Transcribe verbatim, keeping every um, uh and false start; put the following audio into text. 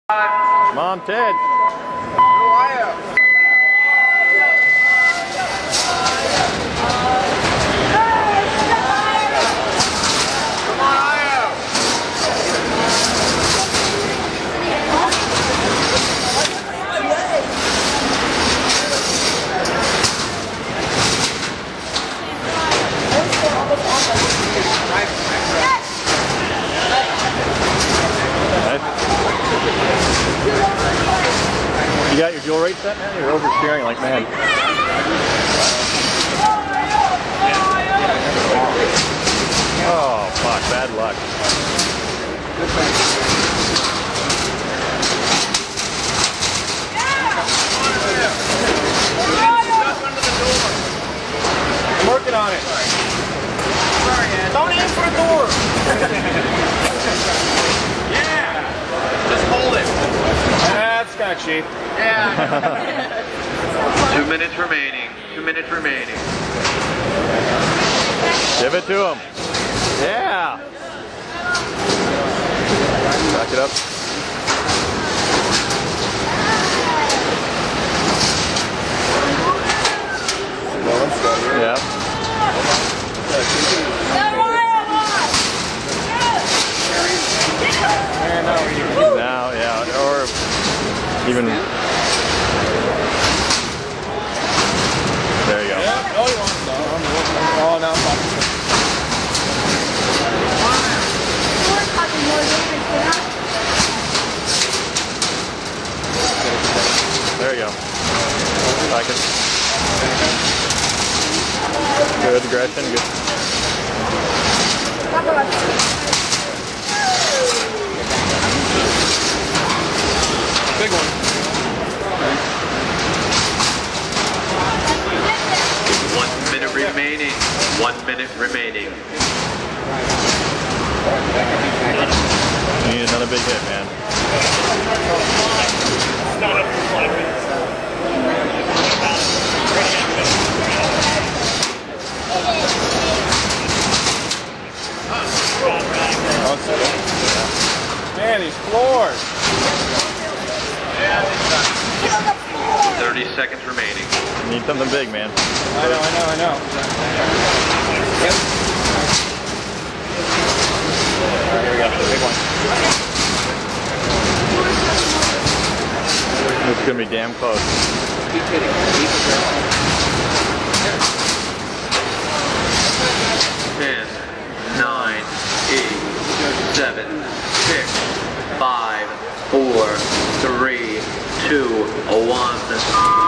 Come on, Ted. You got your dual rate set, man? You're oversteering like mad. Oh, fuck. Bad luck. I'm working on it. Don't aim for a door. Yeah. Just hold it. That's kind of cheap. Yeah. Two minutes remaining. Two minutes remaining. Give it to him. Yeah. Back it up. Yeah. Now, yeah, or even. There you go. Yeah, no, you want no, I'm working on oh, now I'm talking. There you go. Like it. Good aggression, good. Big one. One minute remaining. One minute remaining. You need another big hit, man. Man, these floors. Thirty seconds remaining. You need something big, man. I know, I know, I know. Yep. Here we go, the big one. This is gonna be damn close. Keep hitting. Keep Ten, nine, eight, seven, six, five, four, three, two, one.